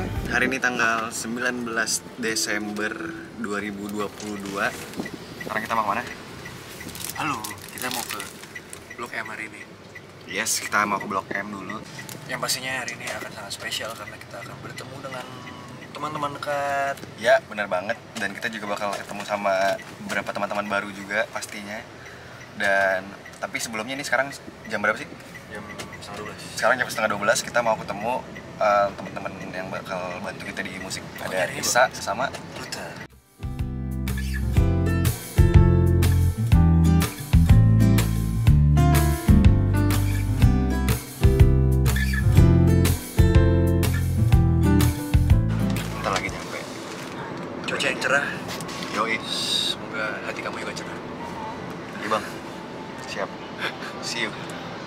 Hari ini tanggal 19 Desember 2022. Sekarang kita mau kemana? Halo, kita mau ke Blok M hari ini. Yes, kita mau ke Blok M dulu. Yang pastinya hari ini akan sangat spesial karena kita akan bertemu dengan teman-teman dekat. Ya, benar banget. Dan kita juga bakal ketemu sama beberapa teman-teman baru juga pastinya. Dan tapi sebelumnya ini sekarang jam berapa sih? Jam 12. Sekarang jam setengah 12 kita mau ketemu teman-teman yang bakal bantu kita di musik. Ada Isa sama Luther. Bentar lagi nyampe. Cuaca yang cerah. Yoi. Semoga hati kamu juga cerah. Iya bang. Siap. See you.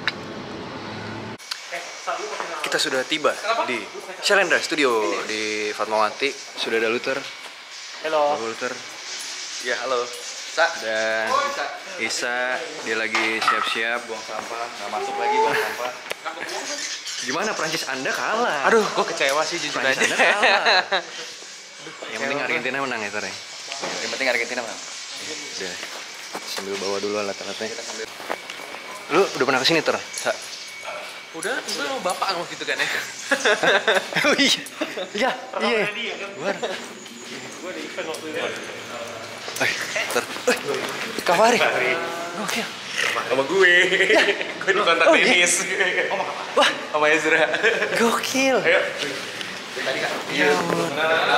Kita sudah tiba di Shalendra Studio di Fatmawati. Sudah ada Luther. Halo. Luther. Ya halo. Sa. Dan Isa, dia lagi siap-siap Buang sampah. Nggak masuk lagi buang sampah. Gimana Prancis Anda kalah? Aduh, gue kecewa sih jujur Prancis aja. Anda kalah. Yang penting Argentina menang ya, Tor ya? Yang penting Argentina menang. Udah. Sambil bawa dulu alat-alatnya. Lu udah pernah kesini, Tor? Sa? Udah, itu sama bapak ngomong gitu kan ya. Oh iya. Iya, iya. Luar. Gue di event waktu itu. Tor. Kavari. Oke. Sama gue. Gue di kontak tenis. Wah, Sama Ezra. gokil. Ayo. Ya ampun.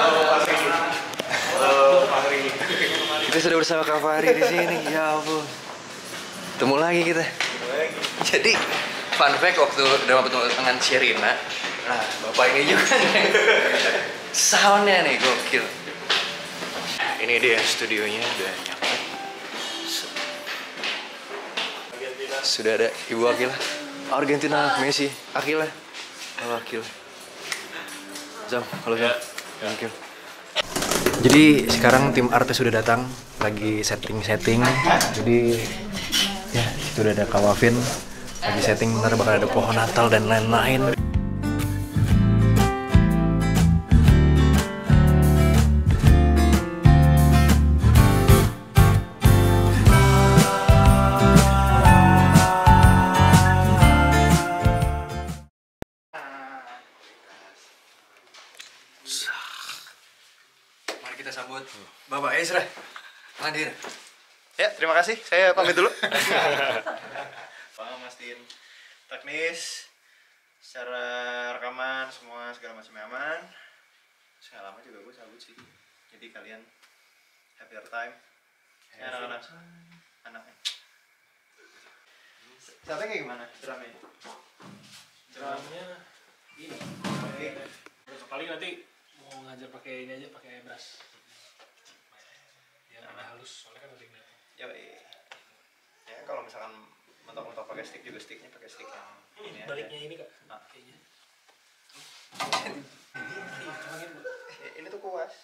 Halo, Fahri. Kita sudah bersama Kavari di sini. Ya ampun. Ketemu lagi kita. Jadi, fun fact waktu dalam pertemuan dengan Sherina, nah bapak ini juga nih, soundnya nih gokil. Ini dia studionya udah nyampe. Sudah ada Ibu Akila, Argentina, Messi, Akila, halo Akila. Zam, halo Zam, Akil. Jadi sekarang tim artis sudah datang, lagi setting. Jadi ya itu udah ada Kawafin, lagi setting, ntar bakal ada pohon Natal dan lain-lain. Mari kita sambut Bapak Ezra hadir. Ya, terima kasih. Saya pamit dulu. Mastiin teknis, secara rekaman, semua segala macam aman. Segala lama juga gue cabut sih. Jadi kalian happier time. Anak-anaknya. Sampai kayak gimana drumnya? Drumnya ini. Paling nanti mau ngajar pakai ini aja, pakai brass. Biar agak halus, soalnya kan ada yang datang. Ya kalau misalkan mentok-mentok pakai stick juga sticknya pakai stick yang ini aja. Baliknya ini kak, Nah. kayaknya. Ini tuh kuas.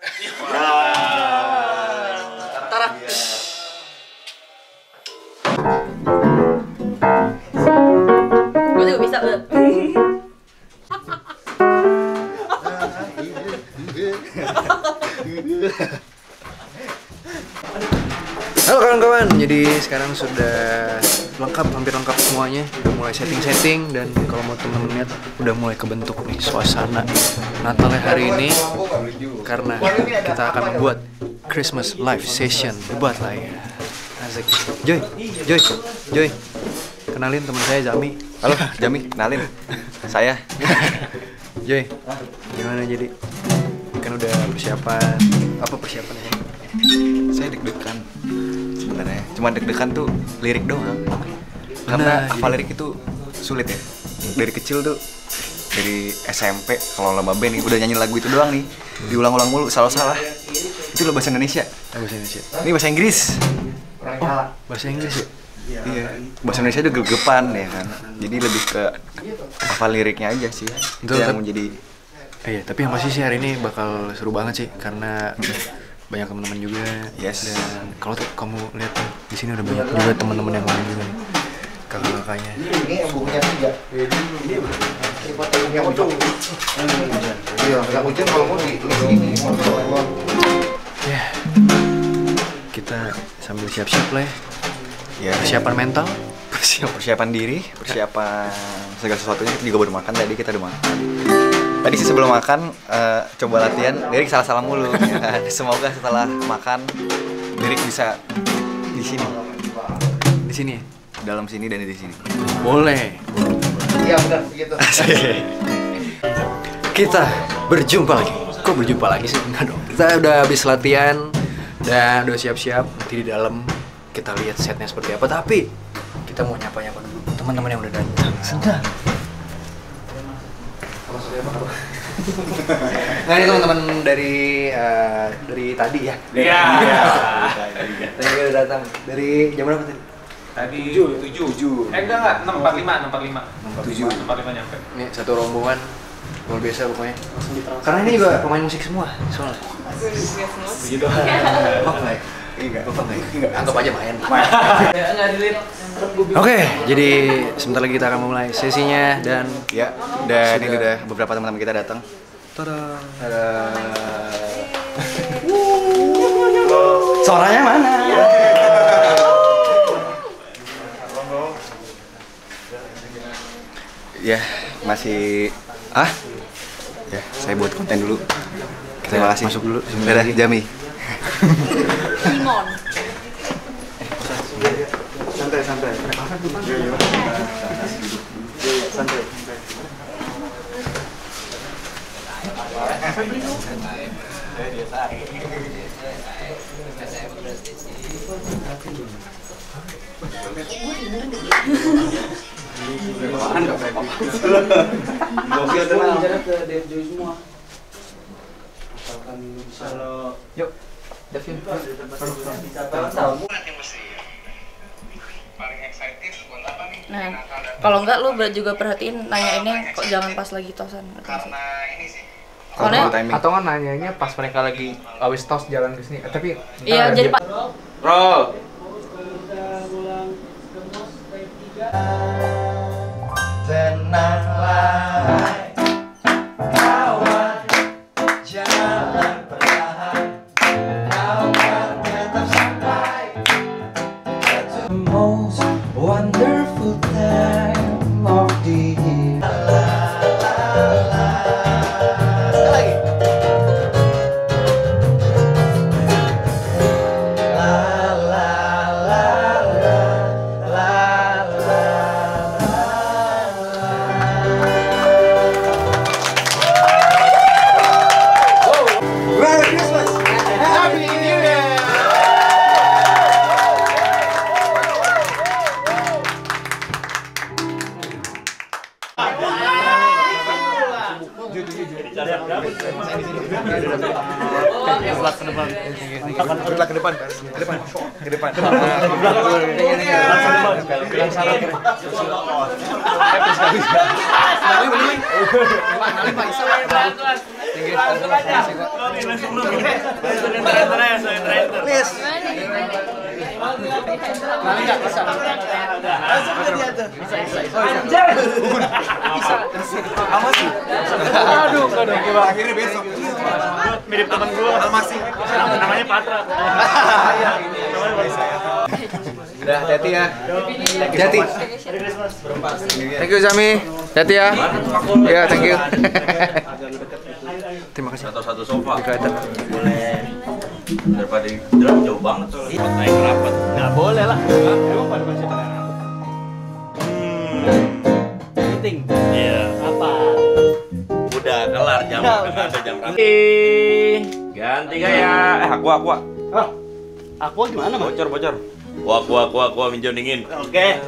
Tarak. Gue juga bisa. Halo kawan-kawan, jadi sekarang sudah lengkap, hampir lengkap semuanya. Udah mulai setting-setting dan kalau mau temen-temen lihat udah mulai kebentuk nih suasana Natalnya hari ini. Karena kita akan membuat Christmas live session, buat lah ya. Asik. Joy, kenalin teman saya Jami. Halo, Jami, kenalin. Saya. Joy, gimana jadi? Kan udah persiapan, apa persiapannya? Saya deg-degan sebenarnya. Cuma deg-degan tuh lirik doang. Karena Nah, hafal lirik itu sulit ya. Dari kecil tuh, dari SMP kalau lomba band nih udah nyanyi lagu itu doang nih. Diulang-ulang mulu, salah-salah. Itu lo bahasa Indonesia. Bahasa Indonesia. Ini bahasa Inggris. Oh, bahasa Inggris ya? Iya. Bahasa Indonesia udah gelegepan ya kan. Jadi lebih ke hafal liriknya aja sih. Itu Betul, yang tapi- menjadi Iya, tapi yang pasti sih hari ini bakal seru banget sih karena banyak teman-teman juga. Yes. Dan kalau tuh kamu lihat tuh, di sini udah banyak juga teman-teman yang lain juga nih. Kakak-kakaknya. Ini yang bukunya 3. Ini yang Iya, nggak hujan kalau mau di sini. Ya, kita sambil siap-siap lah ya. Persiapan mental, persiapan diri, persiapan segala sesuatunya. Kita juga baru makan tadi, kita udah makan. Tadi sih sebelum makan coba latihan, Derek salah-salah mulu. Ya. Semoga setelah makan Derek bisa di sini. di sini. Dalam sini dan di sini. Boleh. Iya benar begitu. Kita berjumpa lagi. Kok berjumpa lagi sih? Enggak dong. Kita udah habis latihan dan udah siap-siap. Nanti di dalam kita lihat setnya seperti apa. Tapi kita mau nyapa-nyapa dulu teman-teman yang udah datang. Sudah. Nah ini teman-teman dari tadi ya. Iya. Tadi udah datang. Dari jam berapa tadi? Tadi 7. Enggak 6.45 nyampe. Ini satu rombongan luar biasa pokoknya. Karena ini juga pemain musik semua soalnya. Begitu. Bapak enggak. Anggap aja main. Oke, jadi sebentar lagi kita akan memulai sesinya dan Ya, dan ini udah beberapa teman-teman kita datang. tada. Suaranya mana? Ya, masih ya, saya buat konten dulu. Terima kasih. Masuk dulu. Dadah, Jami. Simon. Santai. Santai. Gokil tenang. Yuk. Devin. Nah, kalau enggak lu juga perhatiin nanyainnya kok jangan pas lagi tosan. Soalnya Atau kan nanyanya pas mereka lagi awis tos jalan ke sini. Tapi iya jadi Pak. Roll. Tenanglah kawan, jalan perlahan, kau akan tetap sampai. The most wonderful time of the year. Sekali lagi. Ke depan. Akhirnya besok. Mirip teman gua, masih. Namanya Patra. udah hati-hati ya. Hati-hati. Thank you Zami. Hati ya. Ya, thank you. Terima kasih. Satu sofa. Dikata. Boleh. Daripada di drum jauh banget soalnya. Naik rapat. Nggak boleh lah. Emang pada masih pada rapat. Meeting. Iya. Apa? Udah kelar jam. Ada jam rapat. Ganti gaya. Aqua. Aku gimana, Mas? Bocor. Aqua minjem dingin. Oke.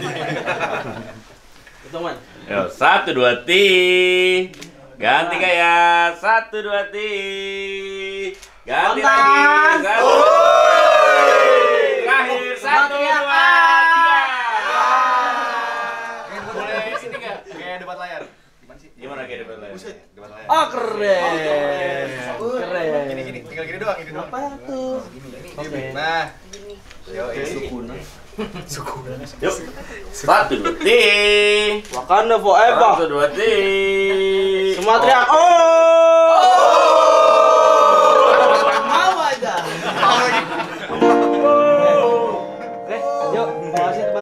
Itu, Man. Yo, 1 2 ti. Ganti gaya. 1 2 ti. Ganti lagi. Terakhir 1 2 3. Boleh sini enggak? Kayak debat layar. Gimana kayak depan lain? Debat layar. Oh, keren. Keren. Gini, tinggal gini doang, gini doang. Apa tuh? Oke. Nah. Yo, Yuk. 1 2 ti. Wakanda forever. 1 2 ti. Semua teriak, oh!